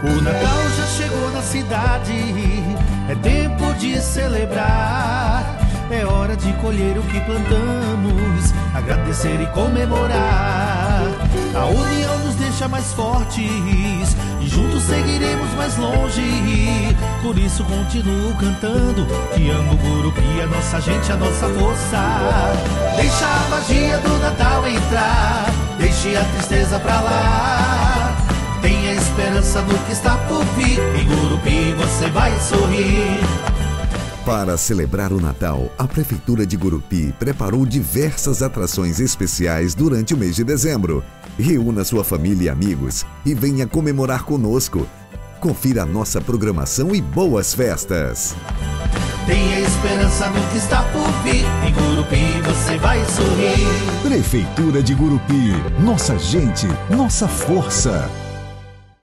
O Natal já chegou na cidade, é tempo de celebrar. É hora de colher o que plantamos, agradecer e comemorar. A união nos deixa mais fortes e juntos seguiremos mais longe. Por isso continuo cantando que amo o Gurupi, a nossa gente, a nossa força. Deixa a magia do Natal entrar, deixe a tristeza pra lá. Tenha esperança no que está por vir, em Gurupi você vai sorrir. Para celebrar o Natal, a Prefeitura de Gurupi preparou diversas atrações especiais durante o mês de dezembro. Reúna sua família e amigos e venha comemorar conosco. Confira a nossa programação e boas festas! Tenha esperança no que está por vir, em Gurupi você vai sorrir. Prefeitura de Gurupi, nossa gente, nossa força.